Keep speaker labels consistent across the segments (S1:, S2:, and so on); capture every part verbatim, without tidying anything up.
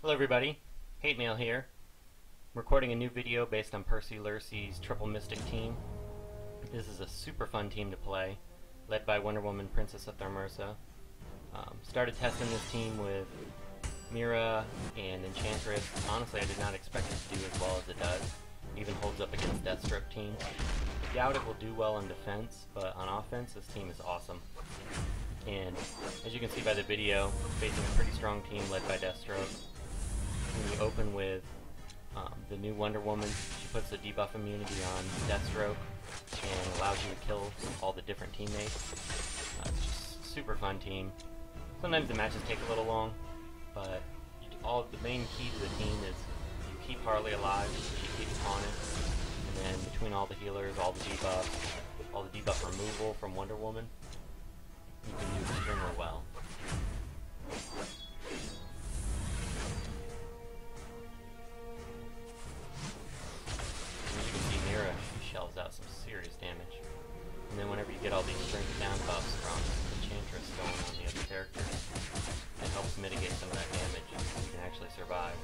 S1: Hello everybody, Hate Mail here. I'm recording a new video based on Percy Lurcy's Triple Mystic team. This is a super fun team to play, led by Wonder Woman, Princess of Thermersa. Um, started testing this team with Mira and Enchantress. Honestly, I did not expect it to do as well as it does. It even holds up against Deathstroke teams. I doubt it will do well on defense, but on offense, this team is awesome. And as you can see by the video, facing a pretty strong team led by Deathstroke. When you open with um, the new Wonder Woman, she puts the debuff immunity on Deathstroke and allows you to kill all the different teammates. Uh, it's just a super fun team. Sometimes the matches take a little long, but you, all the main key to the team is you keep Harley alive, she keeps Tawnet, and then between all the healers, all the debuffs, all the debuff removal from Wonder Woman, you can do extremely well. Shells out some serious damage. And then whenever you get all these strength down buffs from Enchantress going on the other characters, it helps mitigate some of that damage. You can actually survive.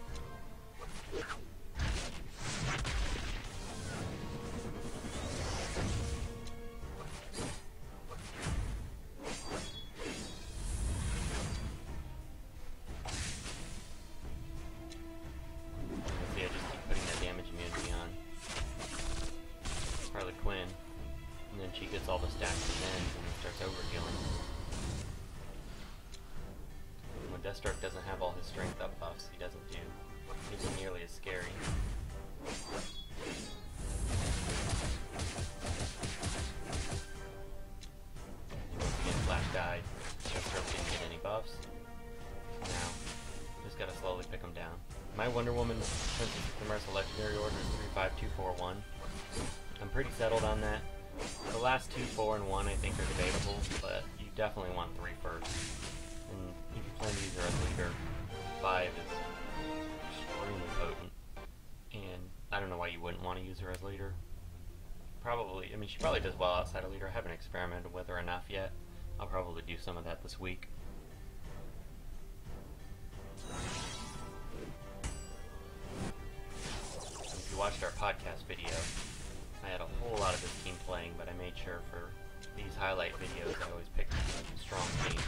S1: See, I just keep putting that damage immunity on Harley Quinn, and then she gets all the stacks and ends and then starts over-healing. When Deathstroke doesn't have all his strength up buffs, he doesn't do isn't nearly as scary. Once again, Flash died. Deathstroke didn't get any buffs. Now, just gotta slowly pick him down. My Wonder Woman Princess of Thermersa Legendary Order is three five two four one. I'm pretty settled on that. The last two, four, and one I think are debatable, but you definitely want three first. And if you plan to use her as leader, five is extremely potent. And I don't know why you wouldn't want to use her as leader. Probably, I mean, she probably does well outside of leader. I haven't experimented with her enough yet. I'll probably do some of that this week. If you watched our podcast video, I had a whole lot of this team playing, but I made sure for these highlight videos I always pick a strong team.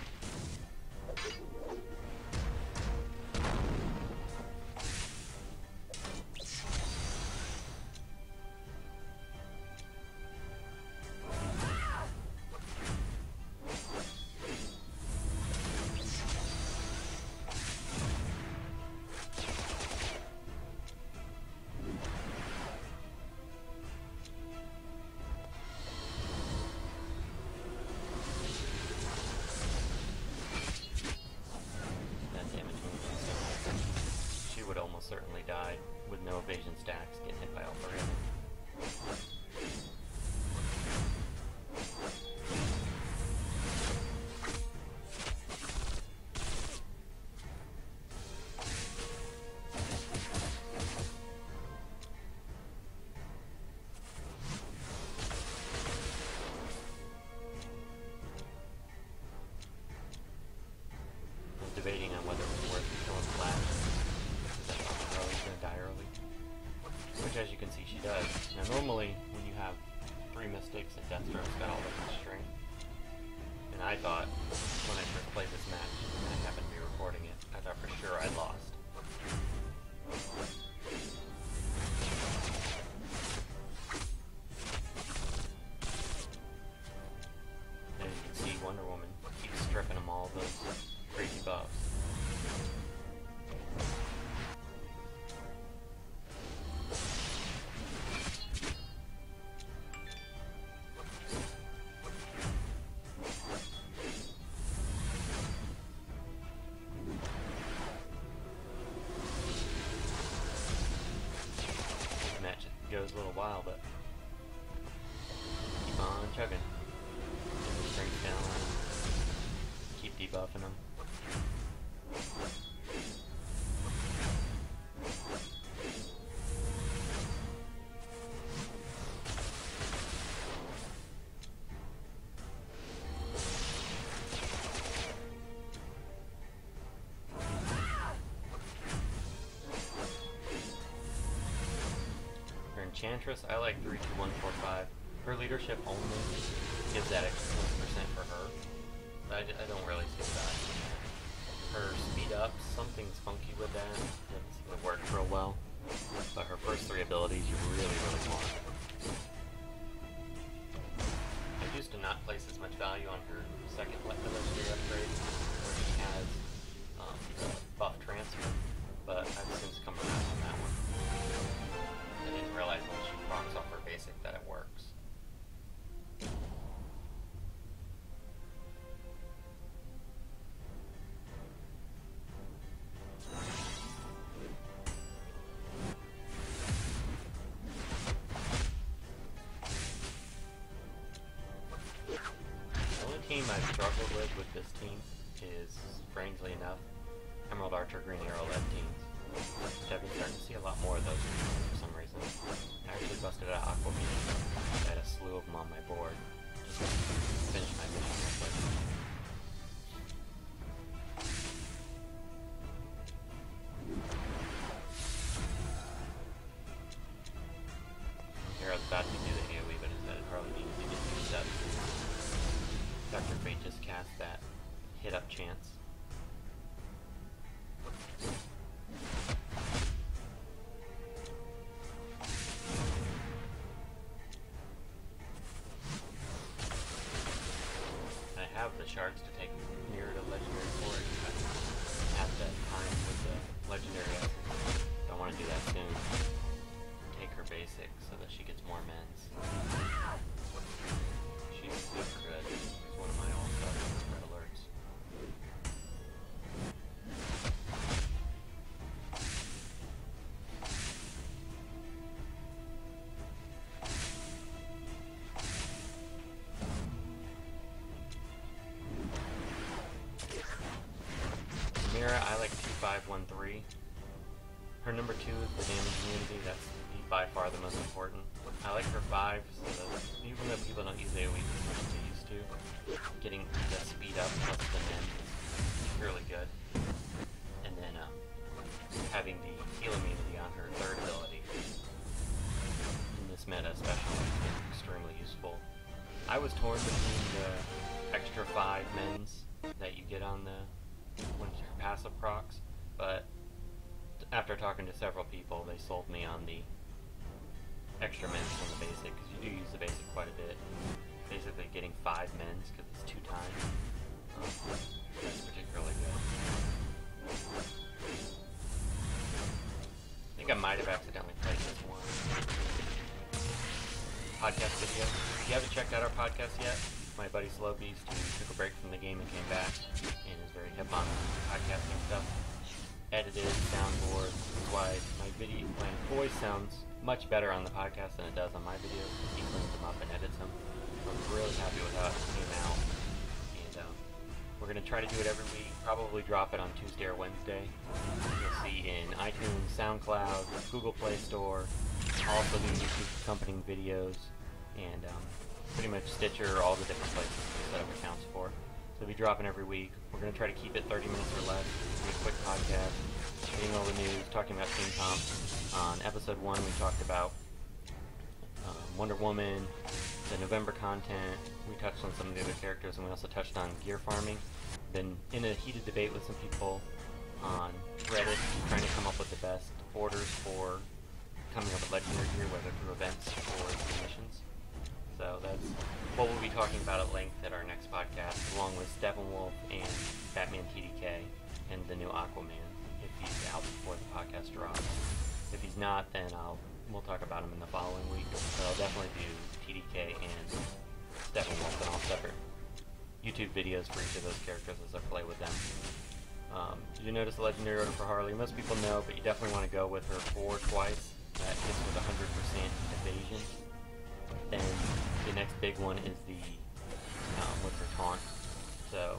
S1: Certainly died with no evasion stacks, getting hit by all three of them. I was debating on whether it was worth killing Flash. Which, as you can see, she does. Now, normally, when you have three Mystics and Deathstroke's got all the strength, and I thought, when I first played this match, and I happened to be recording it, I thought for sure I'd lost. And as you can see, Wonder Woman keeps stripping them all those crazy buffs. Goes a little while, but keep on chugging. Get the strength down. Keep debuffing them. Enchantress, I like three two one four five. Her leadership only gives that extra twenty percent for her. I, I don't really see that. Her speed up, something's funky with that. Doesn't seem to work real well. But her first three abilities you really, really want. I used to not place as much value on her second legendary upgrade, where she has um, the buff transfer, but I've since come around on that one. I didn't realize when she procs off her basic that it works. The only team I've struggled with with this team is, strangely enough, Emerald Archer Green Arrow led teams. I've been starting to see a lot more of those for some reason. I actually busted out Aquaman. I had a slew of them on my board. Just to finish my mission real quick. Here I was about to do the AoE, but instead it probably needed to get two steps. Doctor Fate just cast that hit up chance. I have the shards to take nearer to legendary for it. I have that time with the legendary essence. Don't want to do that soon. Take her basic so that she gets more mens. She's super good. She's one of my all-stars red alerts. Mira, I like two five one three. Her number two is the damage immunity. That's by far the most important. I like her five, so that even though people don't use AoE as much as they used to, getting the speed up plus the men is really good. And then um, having the heal immunity on her third ability in this meta especially is extremely useful. I was torn between the extra five mens that you get on the when your passive procs, but after talking to several people, they sold me on the extra mens from the basic, because you do use the basic quite a bit. Basically getting five mens, because it's two times. Um, that's particularly good. I think I might have accidentally played this one podcast video. If you haven't checked out our podcast yet, my buddy Slow Beast, who took a break from the game and came back, and is very hip on podcasting stuff, edited, soundboard. That's why my video, my voice sounds much better on the podcast than it does on my videos. He cleans them up and edits them. So I'm really happy with how it came out. And um, we're going to try to do it every week. Probably drop it on Tuesday or Wednesday. You'll see in iTunes, SoundCloud, Google Play Store, also the YouTube accompanying videos, and um, pretty much Stitcher, all the different places we set up accounts for. So we'll be dropping every week. We're going to try to keep it thirty minutes or less. Be a quick podcast, getting all the news, talking about Team Comp. On episode one, we talked about um, Wonder Woman, the November content. We touched on some of the other characters, and we also touched on gear farming. Been in a heated debate with some people on Reddit, trying to come up with the best orders for coming up with legendary gear, whether through events or missions. So that's what we'll be talking about at length at our next podcast, along with Steppenwolf and Batman T D K and the new Aquaman, if he's out before the podcast drops. If he's not, then I'll we'll talk about him in the following week. But I'll definitely do T D K and Steppenwolf and all separate YouTube videos for each of those characters as I play with them. Um, did you notice the legendary order for Harley? Most people know, but you definitely want to go with her four twice. That hits with one hundred percent evasion. Then the next big one is the um, with her taunt. So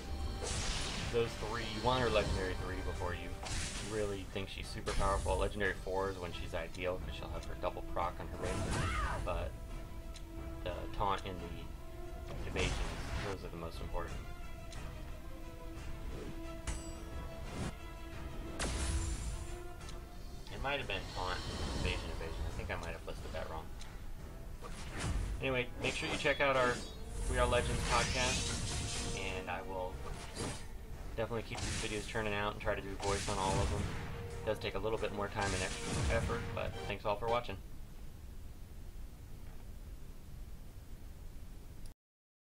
S1: those three, you want her legendary three before you really think she's super powerful. Legendary four is when she's ideal because she'll have her double proc on her basic. But the taunt and the evasion, those are the most important. It might have been taunt, evasion, evasion. I think think I might have listed that wrong. Anyway, make sure you check out our We Are Legends podcast, and I will definitely keep these videos churning out and try to do voice on all of them. It does take a little bit more time and extra effort, but thanks all for watching.